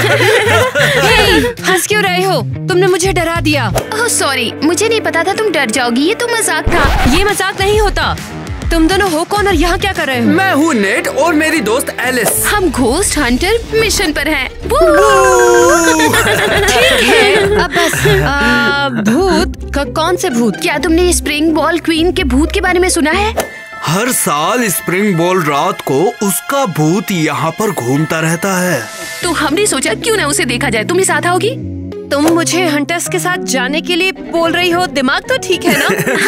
हंस क्यों रहे हो? तुमने मुझे डरा दिया। ओह सॉरी, मुझे नहीं पता था तुम डर जाओगी। ये तो मजाक था। ये मजाक नहीं होता। तुम दोनों हो कौन और यहाँ क्या कर रहे हो? मैं हूँ नेट और मेरी दोस्त एलिस। हम घोस्ट हंटर मिशन पर हैं। ठीक है, अब बस। भूत कौन से भूत? क्या तुमने स्प्रिंग बॉल क्वीन के भूत के बारे में सुना है? हर साल स्प्रिंग बॉल रात को उसका भूत यहाँ पर घूमता रहता है। तो हमने सोचा क्यों ना उसे देखा जाए। तुम भी साथ आओगी? तुम मुझे हंटर्स के साथ जाने के लिए बोल रही हो? दिमाग तो ठीक है ना?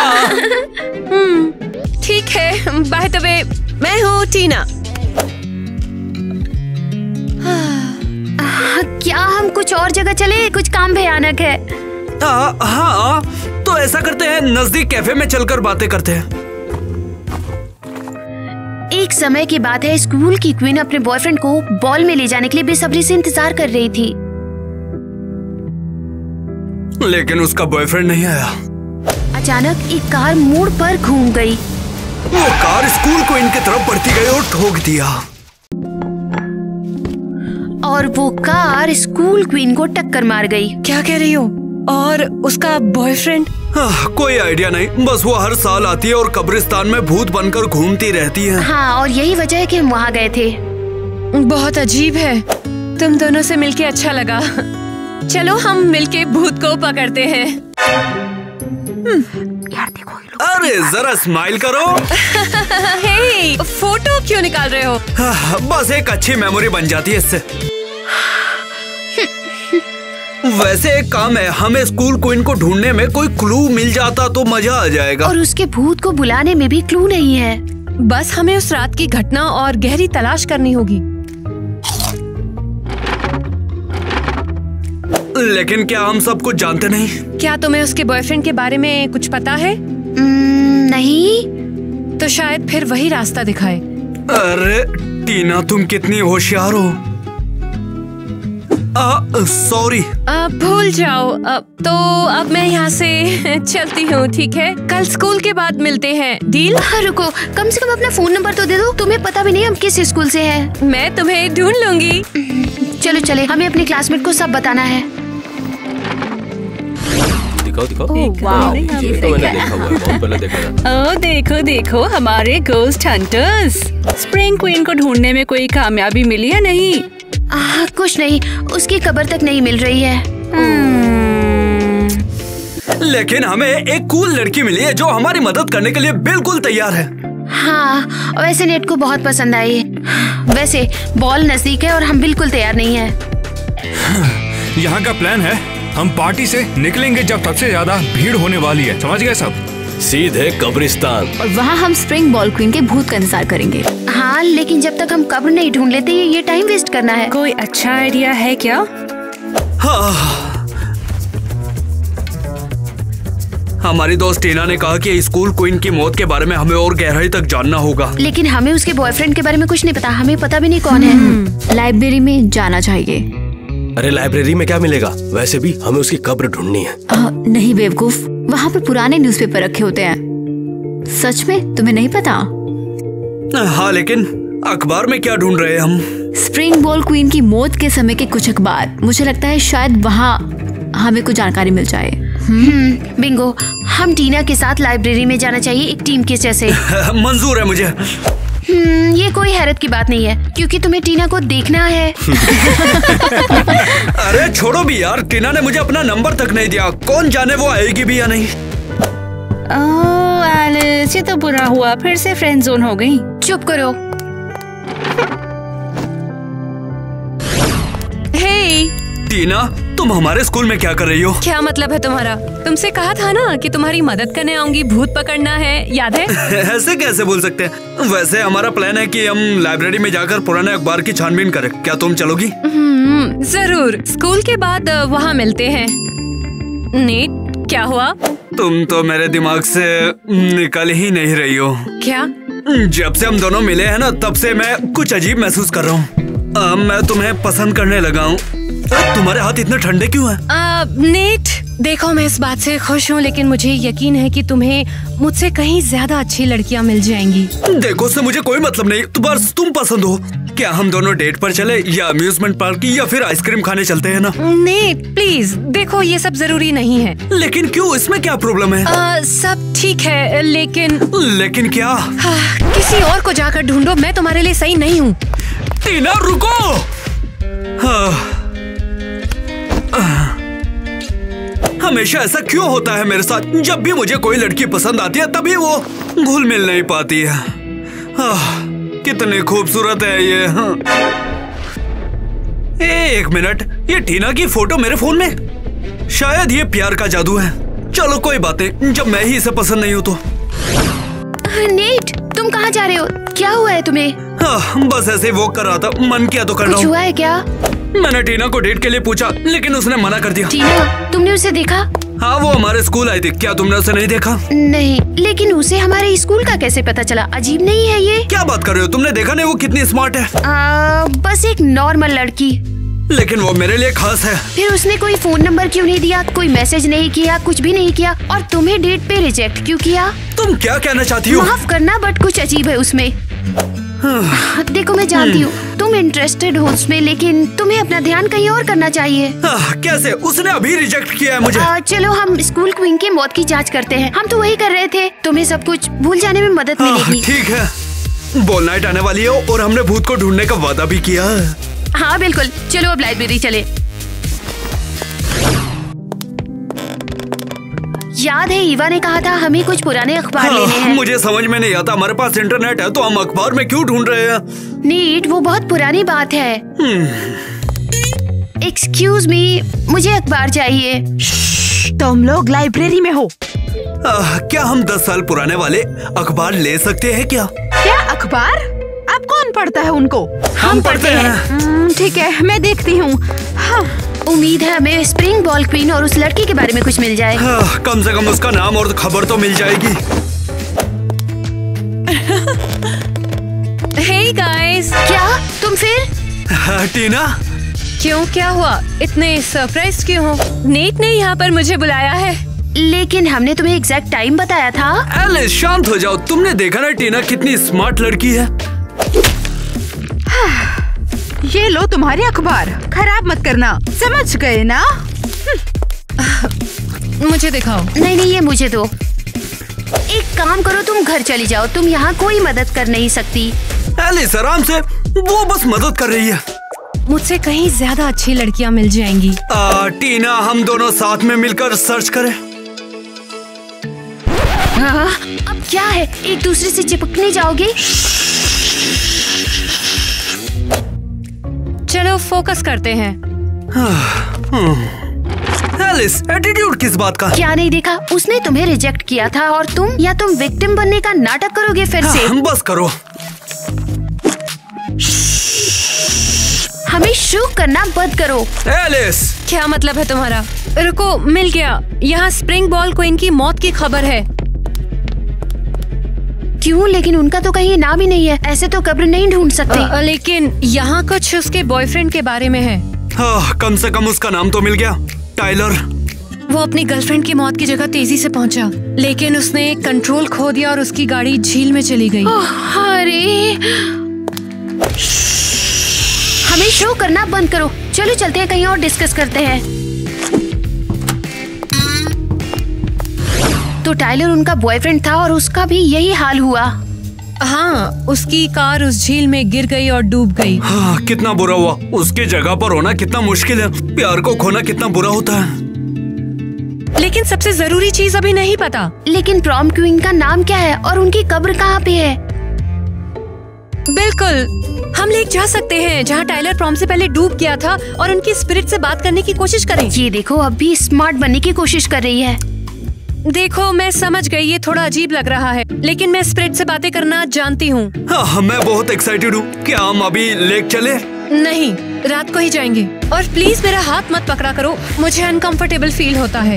हाँ। ठीक है, बाय द वे मैं हूँ टीना। क्या हम कुछ और जगह चले? कुछ काम भयानक है। हाँ, तो ऐसा करते हैं, नजदीक कैफे में चलकर बातें करते हैं। एक समय की बात है, स्कूल की क्वीन अपने बॉयफ्रेंड को बॉल में ले जाने के लिए बेसब्री से इंतजार कर रही थी। लेकिन उसका बॉयफ्रेंड नहीं आया। अचानक एक कार मोड़ पर घूम गई। वो कार स्कूल क्वीन की तरफ बढ़ती गई और ठोक दिया। और वो कार स्कूल क्वीन को टक्कर मार गई। क्या कह रही हो? और उसका बॉयफ्रेंड? कोई आइडिया नहीं, बस वो हर साल आती है और कब्रिस्तान में भूत बनकर घूमती रहती है। हाँ, और यही वजह है कि हम वहाँ गए थे। बहुत अजीब है। तुम दोनों से मिलके अच्छा लगा। चलो हम मिलके भूत को पकड़ते हैं। यार देखो, अरे जरा स्माइल करो। हे, फोटो क्यों निकाल रहे हो? बस एक अच्छी मेमोरी बन जाती है इससे। वैसे एक काम है, हमें स्कूल क्वीन को ढूंढने में कोई क्लू मिल जाता तो मजा आ जाएगा। और उसके भूत को बुलाने में भी क्लू नहीं है। बस हमें उस रात की घटना और गहरी तलाश करनी होगी। लेकिन क्या हम सब कुछ जानते नहीं? क्या तुम्हें उसके बॉयफ्रेंड के बारे में कुछ पता है? नहीं। तो शायद फिर वही रास्ता दिखाए। अरे टीना, तुम कितनी होशियार हो। सॉरी। भूल जाओ। तो अब मैं यहाँ से चलती हूँ, ठीक है? कल स्कूल के बाद मिलते हैं, डील? रुको, कम से कम अपना फोन नंबर तो दे दो। तुम्हें पता भी नहीं हम किस स्कूल से हैं। मैं तुम्हें ढूंढ लूंगी। चलो चले, हमें अपने क्लासमेट को सब बताना है। दिखाओ। ये तो मैंने देखा हुआ है, बहुत पहले देखा था। ओह देखो हमारे गोस्ट हंटर्स। स्प्रिंग क्वीन को ढूंढने में कोई कामयाबी मिली या नहीं? कुछ नहीं, उसकी कब्र तक नहीं मिल रही है। लेकिन हमें एक कूल लड़की मिली है जो हमारी मदद करने के लिए बिल्कुल तैयार है। हाँ, वैसे नेट को बहुत पसंद आई। वैसे बॉल नजदीक है और हम बिल्कुल तैयार नहीं है। यहाँ का प्लान है, हम पार्टी से निकलेंगे जब सबसे ज्यादा भीड़ होने वाली है, समझ गए सब? सीधे कब्रिस्तान। और वहाँ हम स्प्रिंग बॉल क्वीन के भूत का इंतजार करेंगे। हाँ, लेकिन जब तक हम कब्र नहीं ढूंढ लेते ये टाइम वेस्ट करना है। कोई अच्छा आइडिया है क्या? हमारी दोस्त टीना ने कहा कि स्कूल क्वीन की मौत के बारे में हमें और गहराई तक जानना होगा। लेकिन हमें उसके बॉयफ्रेंड के बारे में कुछ नहीं पता। हमें पता भी नहीं कौन है। लाइब्रेरी में जाना चाहिए। अरे लाइब्रेरी में क्या मिलेगा? वैसे भी हमें उसकी कब्र ढूंढनी है। नहीं बेवकूफ, वहाँ पर पुराने न्यूज़पेपर रखे होते हैं। सच में तुम्हें नहीं पता? हाँ, लेकिन अखबार में क्या ढूंढ रहे हैं हम? स्प्रिंग बॉल क्वीन की मौत के समय के कुछ अखबार। मुझे लगता है शायद वहाँ हमें कुछ जानकारी मिल जाए। बिंगो, हम टीना के साथ लाइब्रेरी में जाना चाहिए, एक टीम के जैसे। मंजूर है मुझे। ये कोई हैरत की बात नहीं है, क्योंकि तुम्हें टीना को देखना है। अरे छोड़ो भी यार, टीना ने मुझे अपना नंबर तक नहीं दिया। कौन जाने वो आएगी भी या नहीं। ओह एलिस, ये तो बुरा हुआ, फिर से फ्रेंड जोन हो गई। चुप करो। हे टीना, तुम हमारे स्कूल में क्या कर रही हो? क्या मतलब है तुम्हारा? तुमसे कहा था ना कि तुम्हारी मदद करने आऊंगी, भूत पकड़ना है, याद है? ऐसे कैसे बोल सकते हैं? वैसे हमारा प्लान है कि हम लाइब्रेरी में जाकर पुराने अखबार की छानबीन करें। क्या तुम चलोगी? जरूर, स्कूल के बाद वहाँ मिलते हैं। नेट, क्या हुआ? तुम तो मेरे दिमाग से निकल ही नहीं रही हो। क्या? जब से हम दोनों मिले हैं ना, तब से मैं कुछ अजीब महसूस कर रहा हूँ। मैं तुम्हें पसंद करने लगा हूँ। तुम्हारे हाथ इतने ठंडे क्यों हैं? नेट, देखो मैं इस बात से खुश हूँ, लेकिन मुझे यकीन है कि तुम्हें मुझसे कहीं ज्यादा अच्छी लड़कियाँ मिल जाएंगी। देखो, उससे मुझे कोई मतलब नहीं, बस तुम पसंद हो। क्या हम दोनों डेट पर चले या अम्यूजमेंट पार्क या फिर आइसक्रीम खाने चलते हैं ना? नहीं प्लीज, देखो ये सब जरूरी नहीं है। लेकिन क्यों, इसमें क्या प्रॉब्लम है? सब ठीक है लेकिन क्या? किसी और को जाकर ढूंढो, मैं तुम्हारे लिए सही नहीं हूँ। टीना रुको। हमेशा ऐसा क्यों होता है मेरे साथ? जब भी मुझे कोई लड़की पसंद आती है तभी वो घुल मिल नहीं पाती है। कितनी खूबसूरत है ये। एक मिनट, ये टीना की फोटो मेरे फोन में। शायद ये प्यार का जादू है। चलो कोई बात नहीं, जब मैं ही इसे पसंद नहीं हूँ तो। नेट, तुम कहाँ जा रहे हो? क्या हुआ है तुम्हें? बस ऐसे वॉक कर रहा था, मन किया तो कर रहा हूँ। कुछ हुआ है क्या? मैंने टीना को डेट के लिए पूछा लेकिन उसने मना कर दिया। टीना, तुमने उसे देखा? हाँ, वो हमारे स्कूल आई थी। क्या तुमने उसे नहीं देखा? नहीं, लेकिन उसे हमारे स्कूल का कैसे पता चला? अजीब नहीं है ये? क्या बात कर रहे हो? तुमने देखा नहीं वो कितनी स्मार्ट है? बस एक नॉर्मल लड़की। लेकिन वो मेरे लिए खास है। फिर उसने कोई फोन नंबर क्यों नहीं दिया, कोई मैसेज नहीं किया, कुछ भी नहीं किया, और तुम्हें डेट पे रिजेक्ट क्यों किया? तुम क्या कहना चाहती हो? माफ करना, बट कुछ अजीब है उसमें। देखो मैं जानती हूँ तुम इंटरेस्टेड हो उसमें, लेकिन तुम्हें अपना ध्यान कहीं और करना चाहिए। कैसे? उसने अभी रिजेक्ट किया है मुझे। चलो हम स्कूल क्वीन की मौत की जांच करते हैं। हम तो वही कर रहे थे, तुम्हें सब कुछ भूल जाने में मदद मिलेगी। ठीक है, बॉल नाइट आने वाली है और हमने भूत को ढूंढने का वादा भी किया है। हाँ बिल्कुल, चलो अब लाइब्रेरी चले। याद है ईवा ने कहा था हमें कुछ पुराने अखबार लेने हैं। मुझे समझ में नहीं आता, हमारे पास इंटरनेट है तो हम अखबार में क्यों ढूंढ रहे हैं? नीट, वो बहुत पुरानी बात है। एक्सक्यूज मी, मुझे अखबार चाहिए। तुम लोग लाइब्रेरी में हो? क्या हम 10 साल पुराने वाले अखबार ले सकते हैं क्या? क्या अखबार? अब कौन पढ़ता है उनको? हम पढ़ते हैं। ठीक है, मैं देखती हूँ। उम्मीद है हमें स्प्रिंग बॉल क्वीन और उस लड़की के बारे में कुछ मिल जाए। कम से कम उसका नाम और खबर तो मिल जाएगी। हे गाइस, क्या तुम फिर? टीना, क्यों, क्या हुआ? इतने सरप्राइज क्यों हो? नेट ने यहाँ पर मुझे बुलाया है। लेकिन हमने तुम्हें एग्जैक्ट टाइम बताया था। एलिस शांत हो जाओ। तुमने देखा ना टीना कितनी स्मार्ट लड़की है। ये लो तुम्हारी अखबार, खराब मत करना, समझ गए ना? मुझे दिखाओ। नहीं, ये मुझे दो। एक काम करो, तुम घर चली जाओ, तुम यहाँ कोई मदद कर नहीं सकती। एलिस आराम से, वो बस मदद कर रही है। मुझसे कहीं ज्यादा अच्छी लड़कियाँ मिल जाएंगी। टीना, हम दोनों साथ में मिलकर सर्च करें। अब क्या है, एक दूसरे से चिपकने जाओगे? चलो फोकस करते हैं। एलिस, एटीट्यूड किस बात का? क्या नहीं देखा? उसने तुम्हें रिजेक्ट किया था और तुम विक्टिम बनने का नाटक करोगे फिर से? बस करो। हमें शूट करना बंद करो। एलिस, क्या मतलब है तुम्हारा? रुको, मिल गया। यहाँ स्प्रिंग बॉल क्वीन की मौत की खबर है। क्यों? लेकिन उनका तो कहीं नाम ही नहीं है। ऐसे तो कब्र नहीं ढूंढ सकते। लेकिन यहाँ कुछ उसके बॉयफ्रेंड के बारे में है। कम से कम उसका नाम तो मिल गया, टाइलर। वो अपनी गर्लफ्रेंड की मौत की जगह तेजी से पहुँचा, लेकिन उसने कंट्रोल खो दिया और उसकी गाड़ी झील में चली गई। अरे, हमें शो करना बंद करो। चलो चलते हैं, कहीं और डिस्कस करते हैं। तो टाइलर उनका बॉयफ्रेंड था और उसका भी यही हाल हुआ। हाँ, उसकी कार उस झील में गिर गई और डूब गई। कितना बुरा हुआ। उसकी जगह पर होना कितना मुश्किल है। प्यार को खोना कितना बुरा होता है। लेकिन सबसे जरूरी चीज अभी नहीं पता। लेकिन प्रॉम क्वीन का नाम क्या है और उनकी कब्र कहाँ पे है? बिल्कुल, हम लेक जा सकते हैं जहाँ टाइलर प्रॉम से पहले डूब गया था और उनकी स्पिरिट से बात करने की कोशिश करें। ये देखो, अब भी स्मार्ट बनने की कोशिश कर रही है। देखो, मैं समझ गई ये थोड़ा अजीब लग रहा है, लेकिन मैं स्पिरिट से बातें करना जानती हूँ। मैं बहुत एक्साइटेड हूँ। क्या हम अभी लेक चले? नहीं, रात को ही जाएंगे। और प्लीज मेरा हाथ मत पकड़ा करो, मुझे अनकंफर्टेबल फील होता है।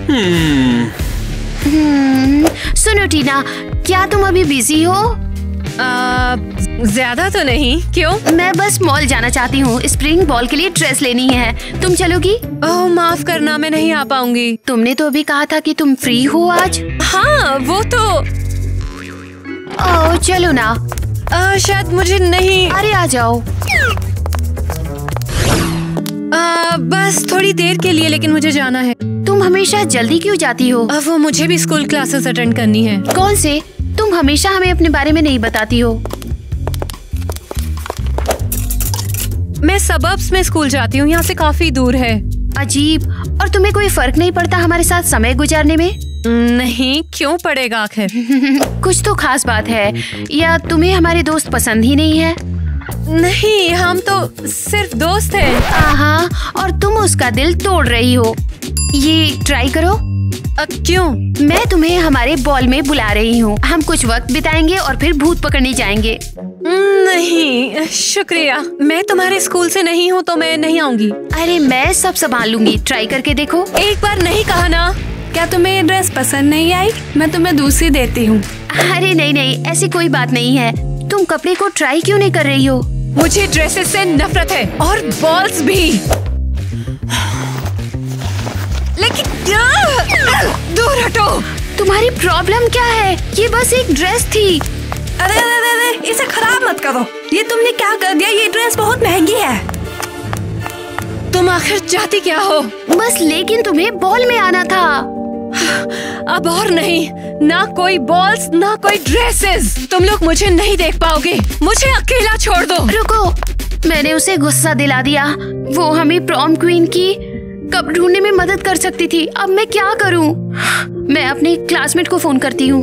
सुनो टीना, क्या तुम अभी बिजी हो? ज्यादा तो नहीं। क्यों? मैं बस मॉल जाना चाहती हूँ, स्प्रिंग बॉल के लिए ड्रेस लेनी है। तुम चलोगी? ओह माफ करना, मैं नहीं आ पाऊंगी। तुमने तो अभी कहा था कि तुम फ्री हो आज। हाँ, वो तो। ओह चलो ना। शायद मुझे नहीं। अरे आ जाओ। बस थोड़ी देर के लिए, लेकिन मुझे जाना है। तुम हमेशा जल्दी क्यों जाती हो? वो मुझे भी स्कूल क्लासेस अटेंड करनी है। कौन से? तुम हमेशा हमें अपने बारे में नहीं बताती हो। मैं सबर्ब्स में स्कूल जाती हूँ, यहाँ से काफी दूर है। अजीब। और तुम्हें कोई फर्क नहीं पड़ता हमारे साथ समय गुजारने में? नहीं, क्यों पड़ेगा आखिर? कुछ तो खास बात है, या तुम्हें हमारे दोस्त पसंद ही नहीं है? नहीं, हम तो सिर्फ दोस्त हैं। हाँ, और तुम उसका दिल तोड़ रही हो। ये ट्राई करो। क्यों? मैं तुम्हें हमारे बॉल में बुला रही हूँ। हम कुछ वक्त बिताएंगे और फिर भूत पकड़ने जाएंगे। नहीं शुक्रिया, मैं तुम्हारे स्कूल से नहीं हूँ तो मैं नहीं आऊंगी। अरे मैं सब संभाल लूंगी, ट्राई करके देखो। एक बार नहीं कहा ना? क्या तुम्हें ये ड्रेस पसंद नहीं आई? मैं तुम्हें दूसरी देती हूँ। अरे नहीं नहीं, ऐसी कोई बात नहीं है। तुम कपड़े को ट्राई क्यों नहीं कर रही हो? मुझे ड्रेसेस से नफरत है और बॉल्स भी। लेकिन दूर हटो। तुम्हारी प्रॉब्लम क्या है? ये बस एक ड्रेस थी। अरे अरे अरे, इसे खराब मत करो। ये तुमने क्या कर दिया? ये ड्रेस बहुत महंगी है। तुम आखिर चाहती क्या हो? बस लेकिन तुम्हें बॉल में आना था। अब और नहीं, ना कोई बॉल्स ना कोई ड्रेसेस। तुम लोग मुझे नहीं देख पाओगे। मुझे अकेला छोड़ दो। रुको, मैंने उसे गुस्सा दिला दिया। वो हमें प्रॉम क्वीन की कप ढूंढने में मदद कर सकती थी। अब मैं क्या करूं? मैं अपने क्लासमेट को फोन करती हूँ।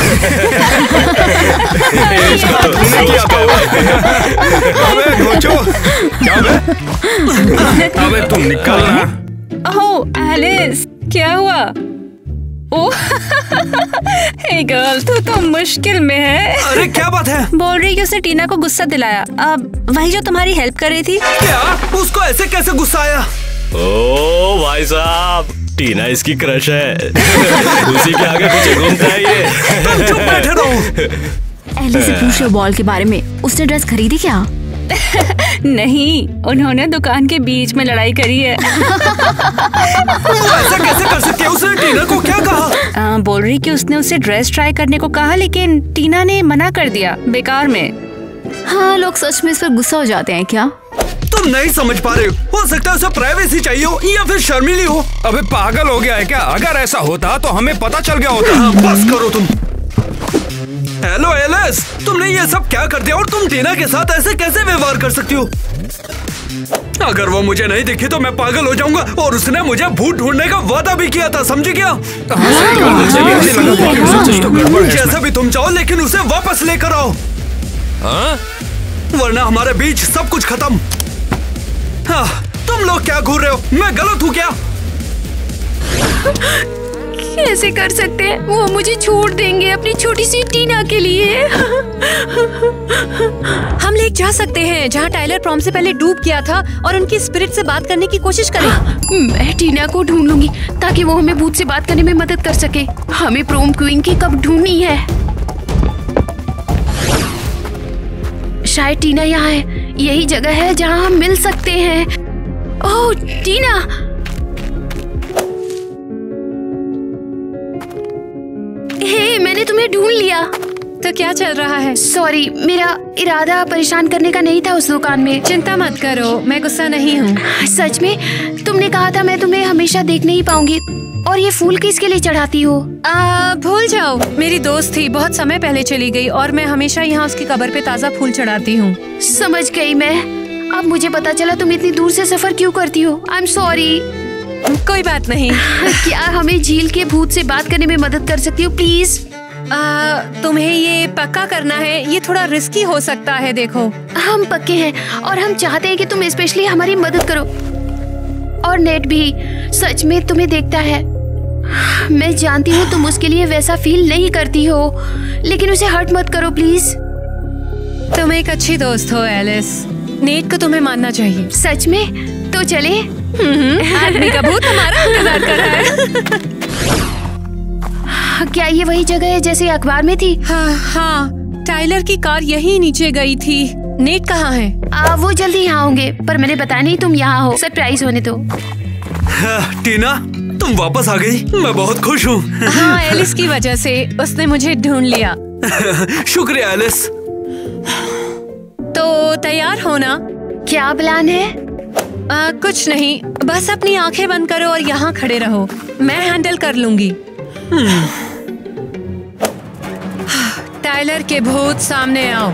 अबे तुम निकल। ओह एलिस, क्या हुआ? ओह हे गर्ल, तू तो मुश्किल में है। अरे क्या बात है? बोल रही कि उसने टीना को गुस्सा दिलाया। अब वही जो तुम्हारी हेल्प कर रही थी। क्या? उसको ऐसे कैसे गुस्सा आया? ओ भाई साहब, टीना इसकी क्रश है। उसी के आगे पीछे घूमता है ये। तुम चुप बैठे रहो। एलिस से पूछ लो बॉल के बारे में। उसने ड्रेस खरीदी क्या? नहीं, उन्होंने दुकान के बीच में लड़ाई करी है। ऐसा कैसे कर सकती है? उसने टीना को क्या कहा? बोल रही कि उसने उसे ड्रेस ट्राई करने को कहा, लेकिन टीना ने मना कर दिया बेकार में। हाँ, लोग सच में इस पर गुस्सा हो जाते हैं क्या? तुम नहीं समझ पा रहे हो सकता है उसे प्राइवेसी चाहिए हो या फिर शर्मीली हो। अबे पागल हो गया है क्या? अगर ऐसा होता तो हमें पता चल गया होता। हाँ, बस करो तुम। हेलो एलिस, तुमने ये सब क्या कर दिया और तुम टीना के साथ ऐसे कैसे व्यवहार कर सकती हो? अगर वो मुझे नहीं दिखी तो मैं पागल हो जाऊंगा। और उसने मुझे भूत ढूंढने का वादा भी किया था, समझी क्या? जैसे भी तुम चाहो, लेकिन उसे वापस लेकर आओ। वरना हमारे बीच सब कुछ खत्म। हाँ, तुम लोग क्या घूर रहे हो? मैं गलत हूँ क्या? कैसे कर सकते हैं? वो मुझे छोड़ देंगे अपनी छोटी सी टीना के लिए। हम लेक जा सकते हैं जहाँ टाइलर प्रॉम से पहले डूब गया था और उनकी स्पिरिट से बात करने की कोशिश करें। मैं टीना को ढूंढ लूंगी ताकि वो हमें भूत से बात करने में मदद कर सके। हमें प्रॉम क्वीन की कब ढूंढनी है। शायद टीना यहाँ है। यही जगह है जहाँ हम मिल सकते हैं। ओह टीना, हे, मैंने तुम्हें ढूंढ लिया। तो क्या चल रहा है? सॉरी, मेरा इरादा परेशान करने का नहीं था उस दुकान में। चिंता मत करो, मैं गुस्सा नहीं हूँ। सच में? तुमने कहा था मैं तुम्हें हमेशा देख नहीं पाऊंगी। और ये फूल किसके लिए चढ़ाती हो? भूल जाओ, मेरी दोस्त थी, बहुत समय पहले चली गई और मैं हमेशा यहाँ उसकी कब्र पे ताज़ा फूल चढ़ाती हूँ। समझ गई मैं। अब मुझे पता चला तुम इतनी दूर से सफर क्यों करती हो। I am sorry. कोई बात नहीं। क्या हमें झील के भूत से बात करने में मदद कर सकती हो प्लीज? तुम्हें ये पक्का करना है, ये थोड़ा रिस्की हो सकता है। देखो, हम पक्के हैं और हम चाहते हैं कि तुम स्पेशली हमारी मदद करो। और नेट भी सच में तुम्हें देखता है। मैं जानती हूँ तुम उसके लिए वैसा फील नहीं करती हो, लेकिन उसे हर्ट मत करो प्लीज। तुम एक अच्छी दोस्त हो एलिस। नेट को तुम्हें मानना चाहिए। सच में? तो चले। आदमी का भूत हमारा इंतजार कर रहा है। क्या ये वही जगह है जैसे अखबार में थी? हाँ, टाइलर की कार यहीं नीचे गई थी। नेट कहाँ है? वो जल्दी यहाँ होंगे, पर मैंने बताया नहीं तुम यहाँ हो। सरप्राइज होने दो। टीना, तुम वापस आ गई, मैं बहुत खुश हूँ। हाँ, एलिस की वजह से उसने मुझे ढूंढ लिया। शुक्रिया एलिस। तो तैयार हो ना? क्या प्लान है? कुछ नहीं, बस अपनी आंखें बंद करो और यहाँ खड़े रहो। मैं हैंडल कर लूंगी। टाइलर के भूत सामने आओ।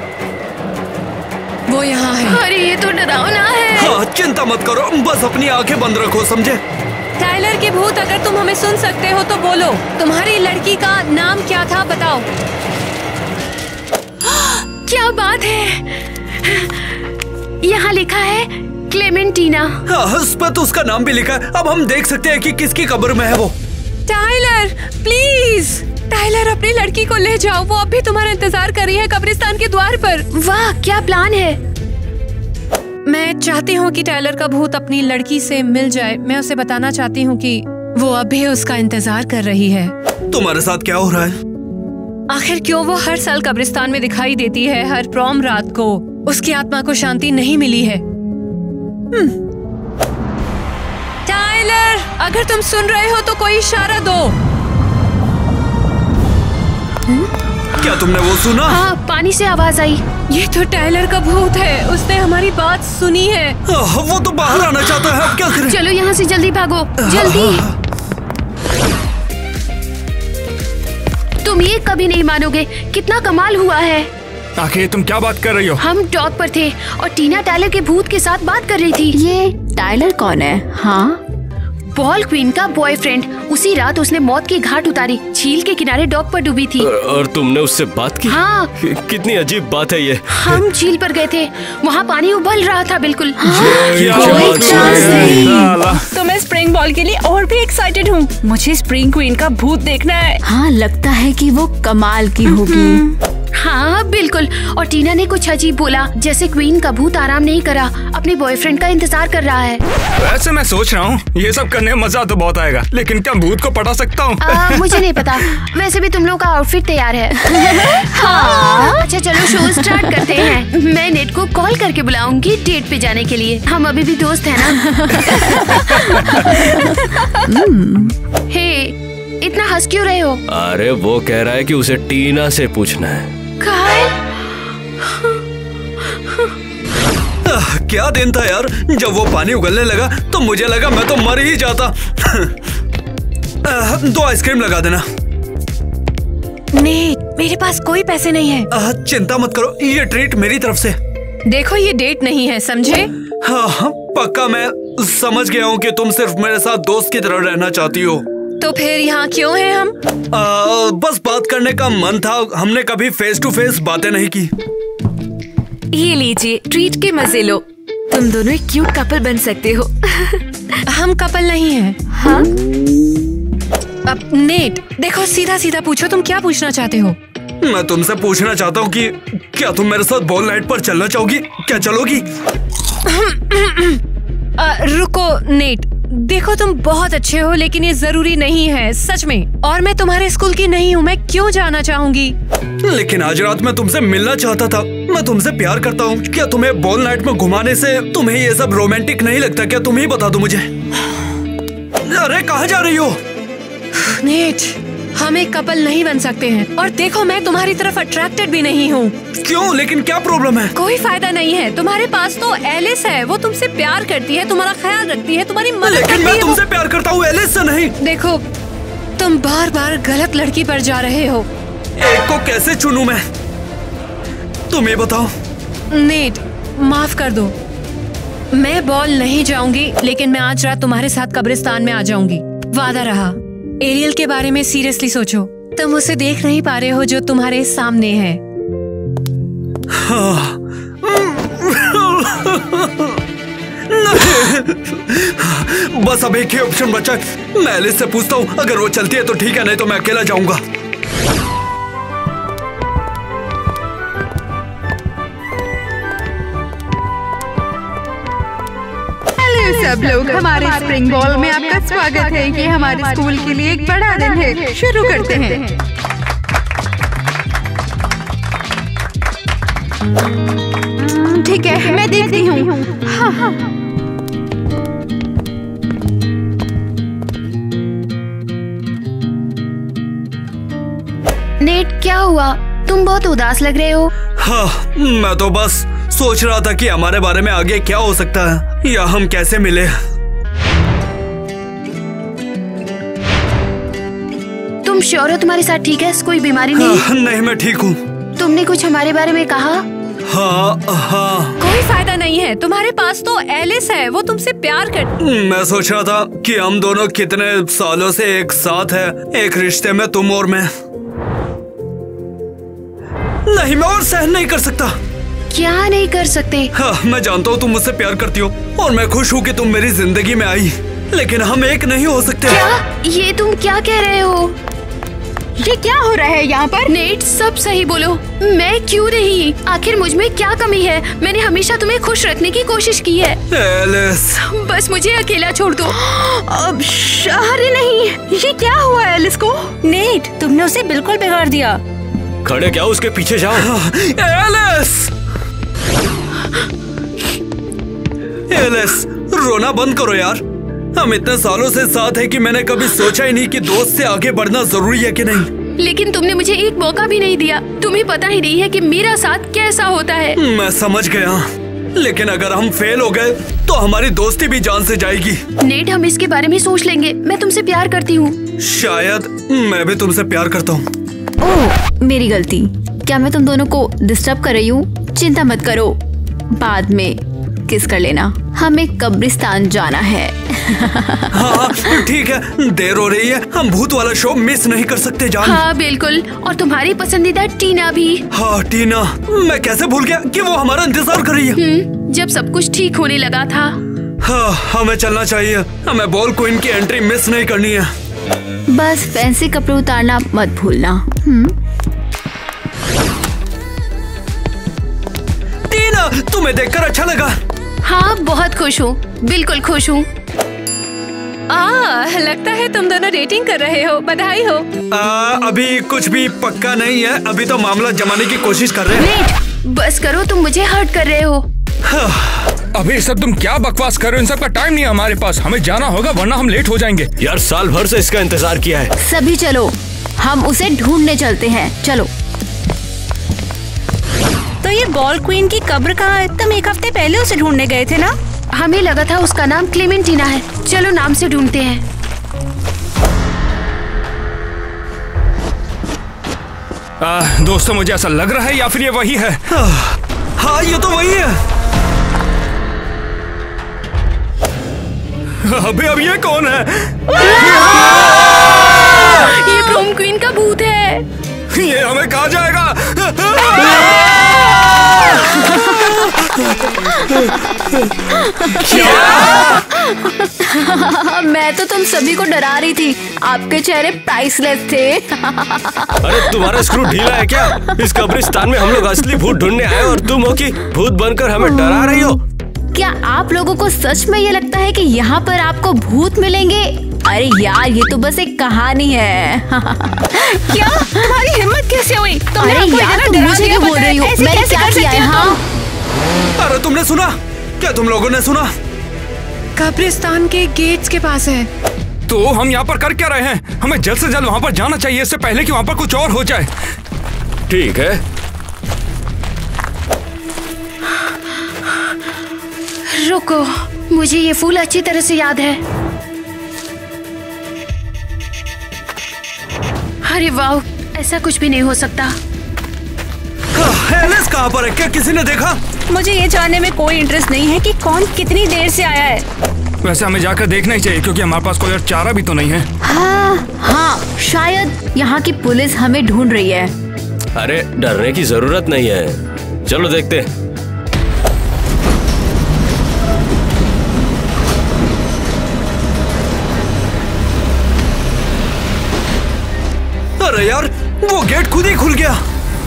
वो यहाँ है। अरे ये तो डरावना है। हाँ, चिंता मत करो, बस अपनी आंखें बंद रखो, समझे? टाइलर के भूत, अगर तुम हमें सुन सकते हो तो बोलो। तुम्हारी लड़की का नाम क्या था, बताओ। क्या बात है, यहाँ लिखा है क्लेमेंटीना। हाँ, उस पर तो उसका नाम भी लिखा है। अब हम देख सकते हैं कि किसकी कब्र में है वो। टाइलर प्लीज, टाइलर अपनी लड़की को ले जाओ, वो अभी तुम्हारा इंतजार कर रही है कब्रिस्तान के द्वार पर। वाह, क्या प्लान है। मैं चाहती हूँ कि टाइलर का भूत अपनी लड़की से मिल जाए। मैं उसे बताना चाहती हूँ कि वो अभी उसका इंतजार कर रही है। तुम्हारे साथ क्या हो रहा है? आखिर क्यों वो हर साल कब्रिस्तान में दिखाई देती है, हर प्रॉम रात को। उसकी आत्मा को शांति नहीं मिली है। टाइलर, अगर तुम सुन रहे हो तो कोई इशारा दो। क्या तुमने वो सुना? हाँ, पानी से आवाज आई। ये तो टाइलर का भूत है, उसने हमारी बात सुनी है। वो तो बाहर आना चाहता है, अब क्या करें? चलो यहाँ से जल्दी भागो, जल्दी। तुम ये कभी नहीं मानोगे, कितना कमाल हुआ है। आखिर तुम क्या बात कर रही हो? हम डॉक पर थे और टीना टाइलर के भूत के साथ बात कर रही थी। ये टाइलर कौन है? हाँ, बॉल क्वीन का बॉयफ्रेंड। उसी रात उसने मौत की घाट उतारी, झील के किनारे डॉक पर डूबी थी। और तुमने उससे बात की? हाँ। कितनी अजीब बात है ये। हम झील पर गए थे, वहाँ पानी उबल रहा था बिल्कुल। कोई चांस नहीं। तो मैं स्प्रिंग बॉल के लिए और भी एक्साइटेड हूँ। मुझे स्प्रिंग क्वीन का भूत देखना है। हाँ, लगता है कि वो कमाल की होगी। हाँ बिल्कुल। और टीना ने कुछ अजीब बोला, जैसे क्वीन का भूत आराम नहीं करा, अपने बॉयफ्रेंड का इंतजार कर रहा है। वैसे मैं सोच रहा हूँ ये सब करने में मजा तो बहुत आएगा, लेकिन क्या भूत को पटा सकता हूँ? मुझे नहीं पता। वैसे भी तुम लोग का आउटफिट तैयार है। हाँ। अच्छा चलो शो स्टार्ट करते हैं। मैं नेट को कॉल करके बुलाऊंगी डेट पे जाने के लिए। हम अभी भी दोस्त हैं ना। हे, इतना हंस क्यों रहे हो? अरे वो कह रहा है कि उसे टीना से पूछना है। क्या दिन था यार, जब वो पानी उगलने लगा तो मुझे लगा मैं तो मर ही जाता। 2 आइसक्रीम लगा देना। नेट, मेरे पास कोई पैसे नहीं है। चिंता मत करो, ये ट्रीट मेरी तरफ से। देखो ये डेट नहीं है, समझे? हाँ, पक्का मैं समझ गया हूँ कि तुम सिर्फ मेरे साथ दोस्त की तरह रहना चाहती हो। तो फिर यहाँ क्यों हैं हम? बस बात करने का मन था, हमने कभी फेस टू फेस बातें नहीं की। ये लीजिए, ट्रीट के मजे लो। तुम दोनों एक क्यूट कपल बन सकते हो। हम कपल नहीं हैं। हाँ? अब नेट, देखो सीधा सीधा पूछो, तुम क्या पूछना चाहते हो? मैं तुमसे पूछना चाहता हूँ कि क्या तुम मेरे साथ बॉल नाइट पर चलना चाहोगी? क्या चलोगी? रुको नेट, देखो तुम बहुत अच्छे हो, लेकिन ये जरूरी नहीं है, सच में। और मैं तुम्हारे स्कूल की नहीं हूँ, मैं क्यों जाना चाहूंगी? लेकिन आज रात मैं तुमसे मिलना चाहता था। मैं तुमसे प्यार करता हूँ। क्या तुम्हें बॉल नाइट में घुमाने से तुम्हें ये सब रोमांटिक नहीं लगता? क्या तुम ही बता दो मुझे। अरे कहाँ जा रही हो? नेट, हम एक कपल नहीं बन सकते हैं। और देखो मैं तुम्हारी तरफ अट्रैक्टेड भी नहीं हूँ। क्यों? लेकिन क्या प्रॉब्लम है? कोई फायदा नहीं है। तुम्हारे पास तो एलिस है, वो तुमसे प्यार करती है, तुम्हारा ख्याल रखती है, तुम्हारी मदद करती है। लेकिन मैं तुमसे प्यार करता हूँ, एलिस से नहीं। देखो तुम बार बार गलत लड़की पर जा रहे हो। एक को कैसे चुनूं मैं? तुम ये बताओ। नेट, माफ कर दो, मैं बॉल नहीं जाऊंगी, लेकिन मैं आज रात तुम्हारे साथ कब्रिस्तान में आ जाऊंगी। वादा रहा। एरियल के बारे में सीरियसली सोचो, तुम उसे देख नहीं पा रहे हो जो तुम्हारे सामने है। बस अब एक ही ऑप्शन बचा है। मैं एलिस से पूछता हूँ, अगर वो चलती है तो ठीक है, नहीं तो मैं अकेला जाऊंगा। सब लोग, हमारे स्प्रिंग बॉल में आपका स्वागत है। ये हमारे स्कूल के लिए एक बड़ा दिन है। शुरू करते हैं। ठीक है, मैं देखती हूँ। हाँ। नेट, क्या हुआ? तुम बहुत उदास लग रहे हो। हाँ, मैं तो बस सोच रहा था कि हमारे बारे में आगे क्या हो सकता है या हम कैसे मिले। तुम श्योर हो तुम्हारे साथ ठीक है? कोई बीमारी नहीं? हाँ, नहीं, मैं ठीक हूँ। तुमने कुछ हमारे बारे में कहा? हाँ। कोई फायदा नहीं है, तुम्हारे पास तो एलिस है, वो तुमसे प्यार कर। मैं सोच रहा था कि हम दोनों कितने सालों से एक साथ है, एक रिश्ते में, तुम और मैं। नहीं, मैं और सहन नहीं कर सकता। क्या नहीं कर सकते? हाँ, मैं जानता हूँ तुम मुझसे प्यार करती हो और मैं खुश हूँ कि तुम मेरी जिंदगी में आई, लेकिन हम एक नहीं हो सकते। क्या? ये तुम क्या कह रहे हो? ये क्या हो रहा है यहाँ पर? नेट, सब सही बोलो। मैं क्यों नहीं? आखिर मुझ में क्या कमी है? मैंने हमेशा तुम्हें खुश रखने की कोशिश की है। एलिस, बस मुझे अकेला छोड़ दो। अब अरे नहीं, ये क्या हुआ एलिस को? नेट, तुमने उसे बिल्कुल बिगाड़ दिया। खड़े क्या, उसके पीछे जाओ। एलिस! एलिस, रोना बंद करो यार। हम इतने सालों से साथ हैं कि मैंने कभी सोचा ही नहीं कि दोस्त से आगे बढ़ना जरूरी है कि नहीं। लेकिन तुमने मुझे एक मौका भी नहीं दिया। तुम्हें पता ही नहीं है कि मेरा साथ कैसा होता है। मैं समझ गया, लेकिन अगर हम फेल हो गए तो हमारी दोस्ती भी जान से जाएगी। नेट, हम इसके बारे में सोच लेंगे। मैं तुमसे प्यार करती हूँ। शायद मैं भी तुमसे प्यार करता हूँ। ओह, मेरी गलती। क्या मैं तुम दोनों को डिस्टर्ब कर रही हूँ? चिंता मत करो, बाद में किस कर लेना। हमें कब्रिस्तान जाना है। हाँ, ठीक है, देर हो रही है। हम भूत वाला शो मिस नहीं कर सकते जान। हाँ बिल्कुल, और तुम्हारी पसंदीदा टीना भी। हाँ, टीना, मैं कैसे भूल गया कि वो हमारा इंतजार कर रही है। जब सब कुछ ठीक होने लगा था। हाँ, हमें चलना चाहिए। हमें बॉल क्वीन की एंट्री मिस नहीं करनी है। बस फैंसी कपड़े उतारना मत भूलना। टीना, तुम्हें देखकर अच्छा लगा। हाँ, बहुत खुश हूँ, बिल्कुल खुश हूँ। लगता है तुम दोनों डेटिंग कर रहे हो। बधाई हो। अभी कुछ भी पक्का नहीं है, अभी तो मामला जमाने की कोशिश कर रहे हैं। नेट, बस करो, तुम मुझे हर्ट कर रहे हो। अभी सब तुम क्या बकवास कर रहे हो? इन सब का टाइम नहीं है हमारे पास। हमें जाना होगा वरना हम लेट हो जाएंगे। यार, साल भर से इसका इंतजार किया है। सभी चलो, हम उसे ढूंढने चलते हैं। चलो। तो ये बॉल क्वीन की कब्र कहाँ है? तुम एक हफ्ते पहले उसे ढूंढने गए थे ना? हमें लगा था उसका नाम क्लेमेंटीना है। चलो नाम से ढूंढते हैं। दोस्तों, मुझे ऐसा लग रहा है या फिर ये वही है। हाँ, ये तो वही है। अब ये कौन है? ये प्रोम क्वीन का भूत है। ये हमें कहाँ जाएगा? मैं तो तुम सभी को डरा रही थी। आपके चेहरे प्राइसलेस थे। अरे, तुम्हारा स्क्रू ढीला है क्या? इस कब्रिस्तान में हम लोग असली भूत ढूंढने आए और तुम हो कि भूत बनकर हमें डरा रही हो। क्या आप लोगों को सच में ये लगता है कि यहाँ पर आपको भूत मिलेंगे? अरे यार, ये तो बस एक कहानी है। क्या? तुम्हारी हिम्मत कैसे हुई? अरे यार, तुम मुझे क्यों बोल रही हो? मैंने क्या किया है? हाँ, अरे तुमने सुना? क्या तुम लोगों ने सुना? कब्रिस्तान के गेट्स के पास है। तो हम यहाँ पर कर क्या रहे हैं? हमें जल्द से जल्द वहाँ पर जाना चाहिए, इससे पहले कि वहाँ पर कुछ और हो जाए। ठीक है। रुको, मुझे ये फूल अच्छी तरह से याद है। अरे वाह, ऐसा कुछ भी नहीं हो सकता। एलिस कहाँ पर है? क्या किसी ने देखा? मुझे ये जानने में कोई इंटरेस्ट नहीं है कि कौन कितनी देर से आया है। वैसे हमें जाकर देखना ही चाहिए, क्योंकि हमारे पास कोई और चारा भी तो नहीं है। हाँ, शायद यहाँ की पुलिस हमें ढूंढ रही है। अरे, डरने की जरूरत नहीं है, चलो देखते। अरे यार, वो गेट खुद ही खुल गया।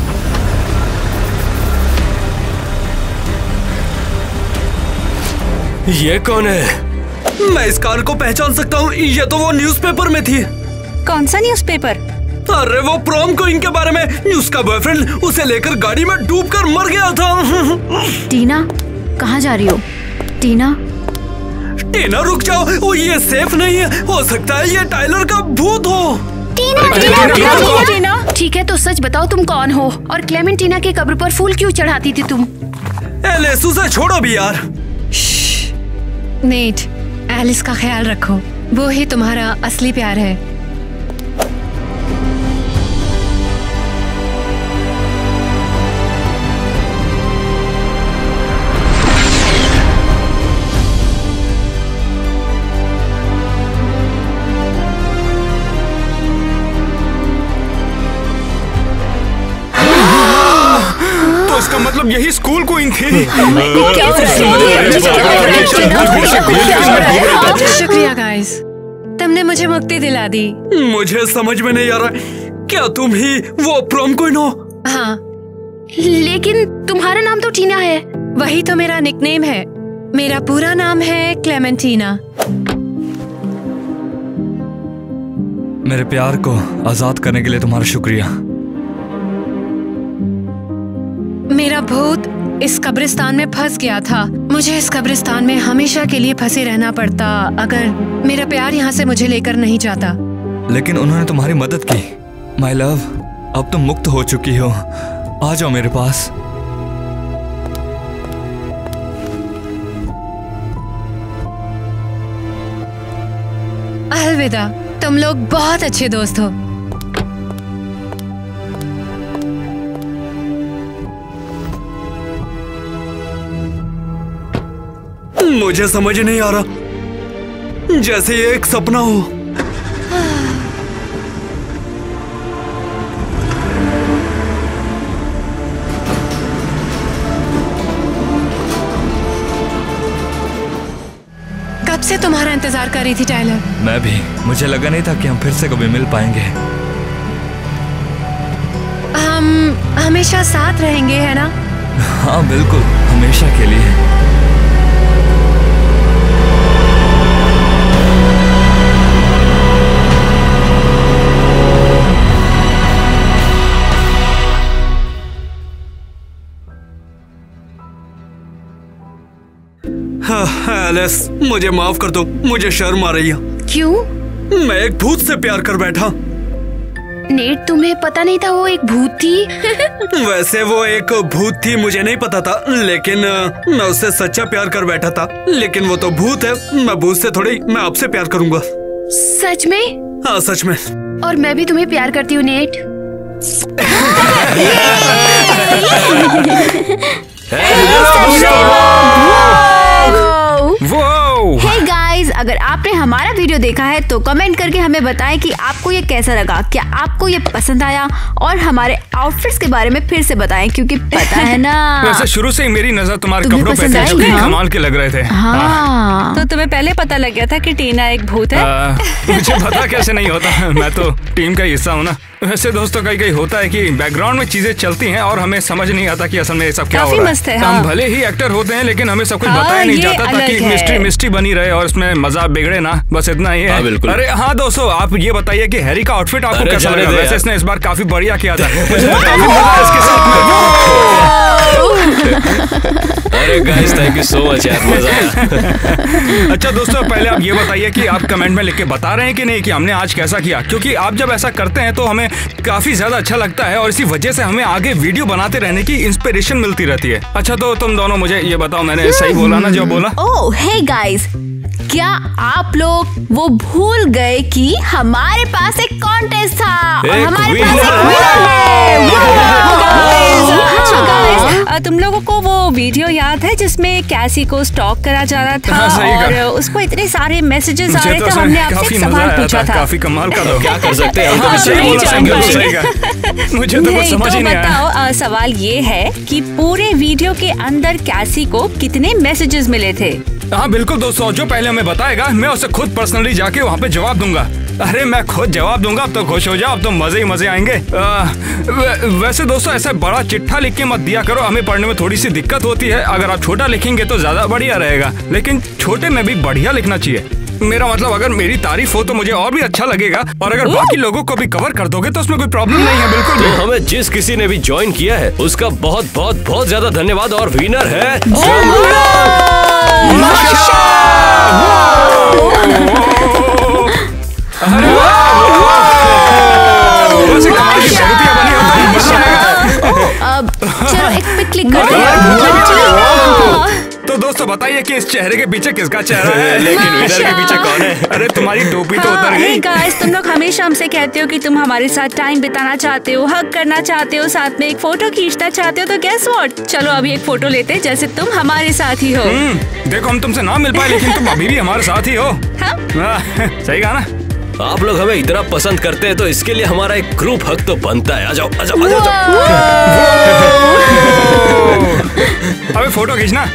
ये कौन है? मैं इस कार को पहचान सकता हूँ। ये तो वो न्यूज़पेपर में थी। कौन सा न्यूज़पेपर? अरे वो प्रोम क्वीन के बारे में। उसका बॉयफ्रेंड उसे लेकर गाड़ी में डूबकर मर गया था। टीना, कहाँ जा रही हो? टीना, टीना रुक जाओ, वो ये सेफ नहीं है। हो सकता है ये टाइलर का भूत हो। टीना। ठीक है तो सच बताओ तुम कौन हो और क्लेमेंटीना की कब्र पर फूल क्यों चढ़ाती थी तुम? एलिस उसे छोड़ो भी यार। नेट, एलिस का ख्याल रखो, वो ही तुम्हारा असली प्यार है। तो इसका मतलब यही स्कूल क्वीन थी। शुक्रिया गाइस, तुमने मुझे मुक्ति दिला दी। मुझे समझ में नहीं आ रहा, क्या तुम ही वो प्रॉम क्वीन हो? हाँ, लेकिन तुम्हारा नाम तो टीना है। वही तो मेरा निकनेम है। मेरा पूरा नाम है क्लेमेंटीना। मेरे प्यार को आजाद करने के लिए तुम्हारा शुक्रिया। मेरा भूत इस कब्रिस्तान में फंस गया था। मुझे इस कब्रिस्तान में हमेशा के लिए फंसे रहना पड़ता अगर मेरा प्यार यहाँ से मुझे लेकर नहीं जाता। लेकिन उन्होंने तुम्हारी मदद की। माय लव, अब तुम मुक्त हो चुकी हो। आ जाओ मेरे पास। अलविदा, तुम लोग बहुत अच्छे दोस्त हो। मुझे समझ नहीं आ रहा, जैसे ये एक सपना हो। कब से तुम्हारा इंतजार कर रही थी टाइलर। मैं भी। मुझे लगा नहीं था कि हम फिर से कभी मिल पाएंगे। हम हमेशा साथ रहेंगे, है ना? हाँ बिल्कुल, हमेशा के लिए। एलिस, मुझे माफ कर दो, मुझे शर्म आ रही है। क्यों? मैं एक भूत से प्यार कर बैठा। नेट, तुम्हें पता नहीं था वो एक भूत थी? वैसे वो एक भूत थी मुझे नहीं पता था, लेकिन मैं उससे सच्चा प्यार कर बैठा था। लेकिन वो तो भूत है, मैं भूत से थोड़ी, मैं आपसे प्यार करूंगा। सच में? हाँ सच में। और मैं भी तुम्हें प्यार करती हूँ नेट। हे गाइस, अगर आपने हमारा वीडियो देखा है तो कमेंट करके हमें बताएं कि आपको ये कैसा लगा। क्या आपको ये पसंद आया? और हमारे आउटफिट्स के बारे में फिर से बताएं, क्योंकि पता है ना वैसे शुरू से ही मेरी नजर तुम्हारे कपड़ों पे थी, जो कि कमाल के लग रहे थे। हाँ। तो तुम्हें पहले पता लग गया था कि टीना एक भूत है? मुझे पता कैसे नहीं होता, मैं तो टीम का हिस्सा हूँ ना। वैसे दोस्तों कई होता है कि बैकग्राउंड में चीजें चलती हैं और हमें समझ नहीं आता कि असल में ये सब क्या हो रहा है। हाँ। हम भले ही एक्टर होते हैं लेकिन हमें सब कुछ बताया नहीं जाता ताकि मिस्ट्री बनी रहे और इसमें मजा बिगड़े ना, बस इतना ही है। अरे हाँ दोस्तों, आप ये बताइए कि हैरी का आउटफिट आपको कैसा लगा? वैसे इसने इस बार काफी बढ़िया किया था, मुझे काफी मजा आया इसके साथ। अरे guys, thank you so much यार, मजा आया। अच्छा दोस्तों, पहले आप ये बताइए कि आप कमेंट में लिख के बता रहे हैं कि नहीं कि हमने आज कैसा किया, क्योंकि आप जब ऐसा करते हैं तो हमें काफी ज्यादा अच्छा लगता है और इसी वजह से हमें आगे वीडियो बनाते रहने की इंस्पिरेशन मिलती रहती है। अच्छा तो तुम दोनों मुझे ये बताओ, मैंने सही बोला ना जो बोला? ओह हे गाइस, क्या आप लोग वो भूल गए कि हमारे पास एक कॉन्टेस्ट था और हमारे पास एक विनर है। तुम लोगों को वो वीडियो याद है जिसमें कैसी को स्टॉक करा जा रहा था? हाँ, और उसको इतने सारे मैसेजेस आ रहे थे, हमने आपसे सवाल पूछा था। काफी कमाल का था। क्या कर सकते हैं? मुझे तो कुछ समझ ही नहीं आया। बताओ, सवाल ये है कि पूरे वीडियो के अंदर कैसी को कितने मैसेजेस मिले थे? हाँ बिल्कुल दोस्तों, जो पहले हमें बताएगा मैं उसे खुद पर्सनली जाके वहाँ पे जवाब दूंगा। अरे मैं खुद जवाब दूंगा, अब तो खुश हो जाओ, अब तो मजे ही मजे आएंगे। वैसे दोस्तों ऐसा बड़ा चिट्ठा लिख के मत दिया करो, हमें पढ़ने में थोड़ी सी दिक्कत होती है। अगर आप छोटा लिखेंगे तो ज्यादा बढ़िया रहेगा, लेकिन छोटे में भी बढ़िया लिखना चाहिए। मेरा मतलब अगर मेरी तारीफ हो तो मुझे और भी अच्छा लगेगा, और अगर बाकी लोगों को भी कवर कर दोगे तो उसमें कोई प्रॉब्लम नहीं है। बिल्कुल भी। तो हमें जिस किसी ने भी ज्वाइन किया है उसका बहुत बहुत बहुत ज्यादा धन्यवाद। और विनर है अरे वाह! क्लिक करते हैं। तो दोस्तों बताइए कि इस चेहरे के पीछे किसका चेहरा है? लेकिन विनर के पीछे कौन है? अरे तुम्हारी टोपी तो उतर गई। गाइस, तुम लोग हमेशा हमसे कहते हो कि तुम हमारे साथ टाइम बिताना चाहते हो, हग करना चाहते हो, साथ में एक फोटो खींचना चाहते हो। तो गेस व्हाट, चलो अभी एक फोटो लेते हैं जैसे तुम हमारे साथ ही हो। देखो हम तुमसे ना मिल पाए लेकिन तुम अभी भी हमारे साथ ही हो। सही कहा ना? आप लोग हमें इतना पसंद करते हैं तो इसके लिए हमारा एक ग्रुप हक तो बनता है। आ जाओ आ जाओ आ जाओ। अबे फोटो खींचना।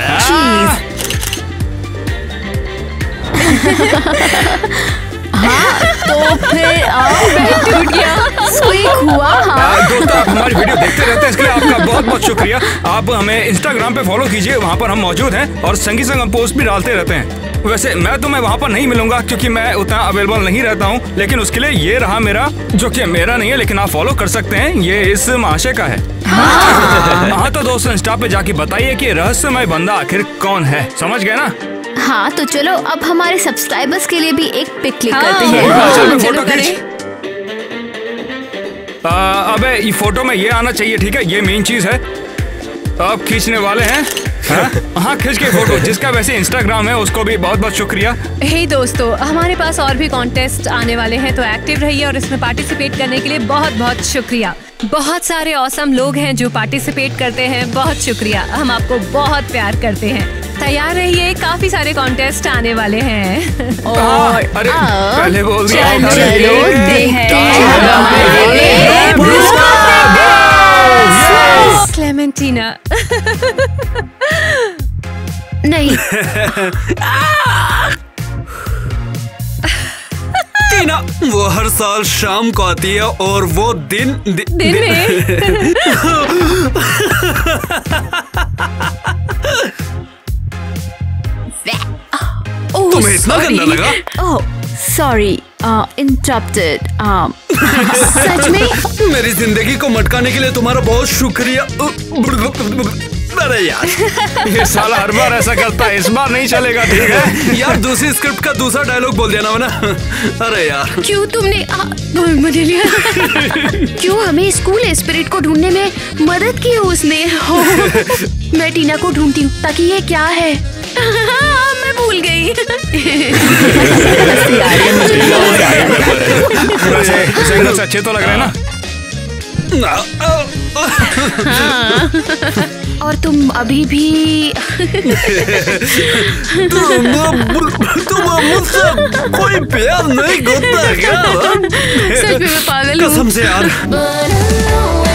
हाँ तो फिर टूट गया, स्क्वीक हुआ। दोस्तों आप हमारी वीडियो देखते रहते हैं, इसके लिए आपका बहुत बहुत शुक्रिया। आप हमें इंस्टाग्राम पे फॉलो कीजिए, वहाँ पर हम मौजूद हैं और संगी संग हम पोस्ट भी डालते रहते हैं। वैसे मैं तुम्हें वहाँ पर नहीं मिलूंगा क्योंकि मैं उतना अवेलेबल नहीं रहता हूँ, लेकिन उसके लिए ये रहा मेरा, जो कि मेरा नहीं है लेकिन आप फॉलो कर सकते हैं, ये इस महाशय का है। हाँ तो दोस्तों इंस्टा पे जाके बताइए कि रहस्यमय बंदा आखिर कौन है, समझ गए ना? हाँ तो चलो अब हमारे सब्सक्राइबर्स के लिए भी एक पिक क्लिक करते हैं। फोटो खींच। अबे ये फोटो में ये आना चाहिए, ठीक है? ये मेन चीज है। अब खींचने वाले हैं। हाँ खींच के फोटो। जिसका वैसे इंस्टाग्राम है उसको भी बहुत बहुत शुक्रिया। हे दोस्तों, हमारे पास और भी कॉन्टेस्ट आने वाले हैं तो एक्टिव रहिए और इसमें पार्टिसिपेट करने के लिए बहुत बहुत शुक्रिया। बहुत सारे ऑसम लोग हैं जो पार्टिसिपेट करते हैं, बहुत शुक्रिया। हम आपको बहुत प्यार करते हैं। तैयार रहिए, काफी सारे कॉन्टेस्ट आने वाले हैं। और अरे पहले बोल दिया। क्लेमेंटीना। नहीं टीना, वो हर साल शाम को आती है और वो दिन में तुम्हें इतना गंदा लगा? Oh sorry, interrupted. सच में मेरी जिंदगी को मटकाने के लिए तुम्हारा बहुत शुक्रिया। अरे यार ये साला हर बार ऐसा करता है, इस बार नहीं चलेगा, ठीक है? यार दूसरी स्क्रिप्ट का दूसरा डायलॉग बोल देना वरना। अरे यार क्यों तुमने क्यों हमें स्कूल स्पिरिट को ढूंढने में मदद की उसने? मैं टीना को ढूंढती हूँ ताकि ये क्या है। मैं भूल गई। से अच्छे तो लग रहे हैं ना? और तुम अभी भी तुम मुझसे कोई प्यार नहीं करता क्या? सच में मैं पागल हूँ। कसम से यार।